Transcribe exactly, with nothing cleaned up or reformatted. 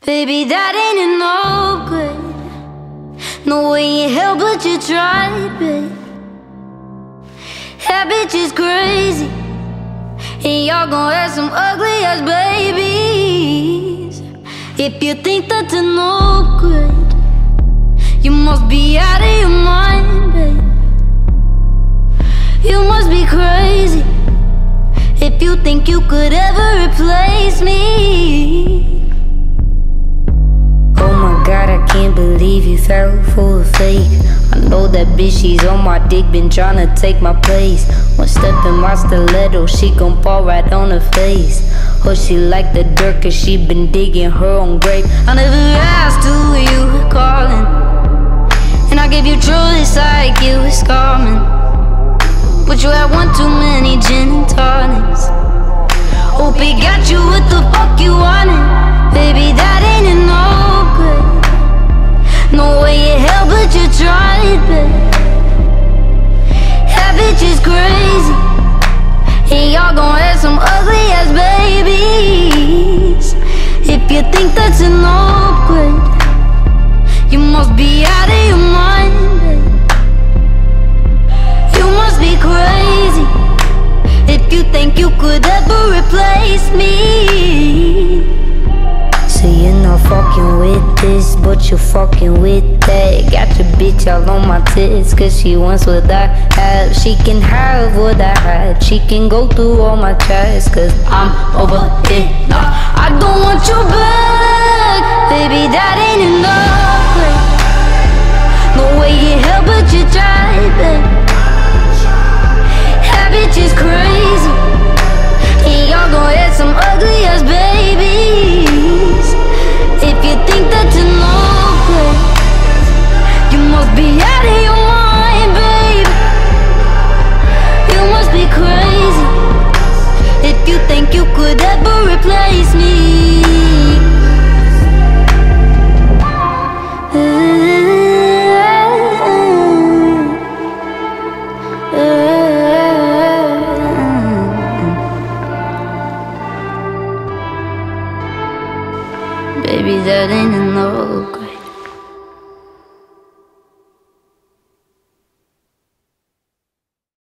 Baby, that ain't no good. No way in hell, but you tried, babe. That bitch is crazy, and y'all gon' have some ugly ass babies. If you think that's no good, you must be out of your mind, babe. You must be crazy if you think you could ever replace me. Oh my God, I can't believe you fell for a fake. I know that bitch, she's on my dick, been tryna take my place. One step in my stiletto, she gon' fall right on her face. Oh, she like the dirt cause she been digging her own grave. I never asked who you were calling, and I gave you truth like you was coming, but you had one too many gin and tonics. Hope he got you what the fuck you wanted. Baby, that ain't no good. No way in hell, but you tried, babe. That bitch is crazy, and y'all gon' have some ugly ass babies. If you think that's no good, you must be out of your mind, babe. You must be crazy if you think you could ever replace me. So you're not fucking with this, but you're fucking with that. Got your bitch all on my tits, cause she wants what I have. She can have what I had, she can go through all my chats, cause I'm over it now. I don't want you back, baby, that ain't enough, babe. No way in hell, but you tried, babe. That bitch is crazy, and y'all gon' have some ugly ass babies. If you think that's no good, you must be out of your mind, babe. You must be crazy if you think you could ever replace me. Baby, that ain't no good.